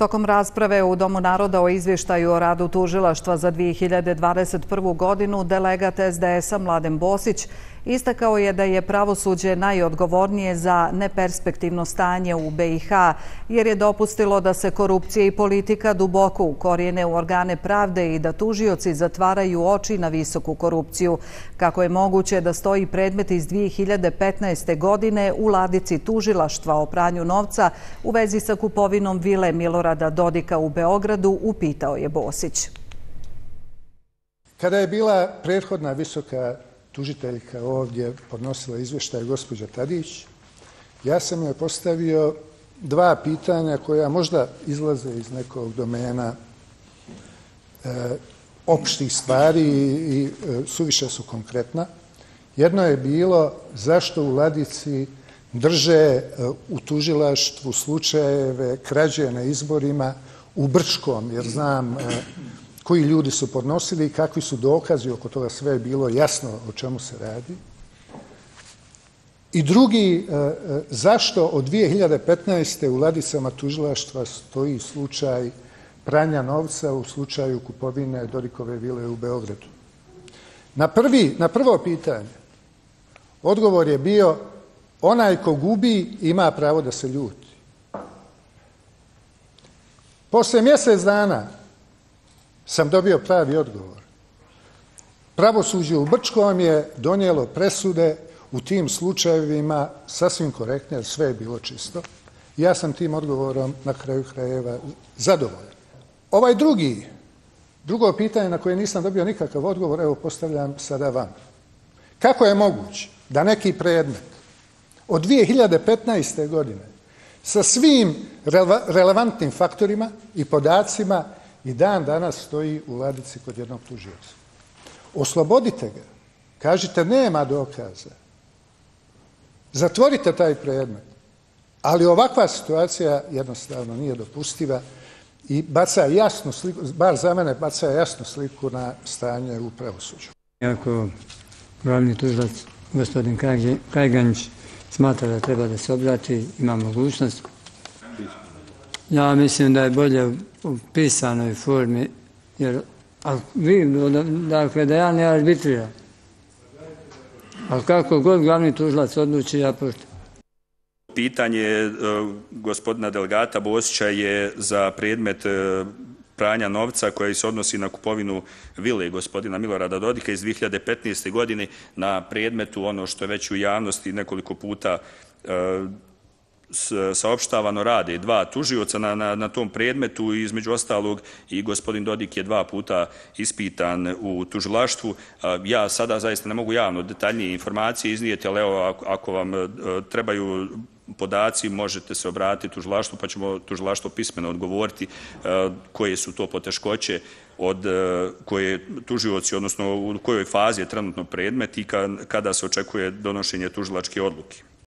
Tokom rasprave u Domu naroda o izvještaju o radu tužilaštva za 2021. godinu, delegat SDS-a Mladen Bosić istakao je da je pravosuđe najodgovornije za neperspektivno stanje u BiH, jer je dopustilo da se korupcija i politika duboko ukorijene u organe pravde i da tužioci zatvaraju oči na visoku korupciju. Kako je moguće da stoji predmet iz 2015. godine u ladici tužilaštva o pranju novca u vezi sa kupovinom vile Milorada Dodika u Beogradu, upitao je Bosić. Kada je bila prethodna visoka tužiteljka ovdje podnosila izvještaj gospođa Tadić, ja sam joj postavio dva pitanja koja možda izlaze iz nekog domena opštih stvari i suviše su konkretna. Jedno je bilo zašto u ladici drže u tužilaštvu slučajeve krađe na izborima u Brčkom, jer znam koji ljudi su podnosili i kakvi su dokazi oko toga, sve je bilo jasno o čemu se radi. I drugi, zašto od 2015. u ladicama tužilaštva stoji slučaj pranja novca u slučaju kupovine Dodikove vile u Beogradu. Na prvo pitanje odgovor je bio: onaj ko gubi ima pravo da se ljuti. Posle mjesec dana sam dobio pravi odgovor. Pravosuđe u Brčkom je donijelo presude u tim slučajevima sasvim korektne, jer sve je bilo čisto. Ja sam tim odgovorom na kraju krajeva zadovoljan. Ovaj drugo pitanje na koje nisam dobio nikakav odgovor, evo postavljam sada vam. Kako je moguće da neki predmet od 2015. godine sa svim relevantnim faktorima i podacima i dan danas stoji u ladici kod jednog tužioca? Oslobodite ga, kažite nema dokaza, zatvorite taj predmet, ali ovakva situacija jednostavno nije dopustiva i baca jasnu sliku, bar za mene baca jasnu sliku na stanje u pravosuđu. Ako glavni tužilac gospodin Kajganić smatra da treba da se obrati, ima mogućnost. Ja mislim da je bolje u pisanoj formi, jer dakle da ja ne arbitriram. Ali kako god glavni tužilac odluči, ja poštujem. Pitanje gospodina delegata Bosića je za predmet pranja novca koji se odnosi na kupovinu vile gospodina Milorada Dodika iz 2015. godine, na predmetu, ono što je već u javnosti nekoliko puta saopštavano, rade dva tužioca na tom predmetu. Između ostalog i gospodin Dodik je dva puta ispitan u tužilaštvu. Ja sada zaista ne mogu javno detaljnije informacije iznijeti, ali evo, ako vam trebaju podaci, možete se obratiti tužilaštvu, pa ćemo tužilaštvo pismeno odgovoriti koje su to poteškoće, od koje tužioci, odnosno u kojoj fazi je trenutno predmet i kada se očekuje donošenje tužilačke odluke.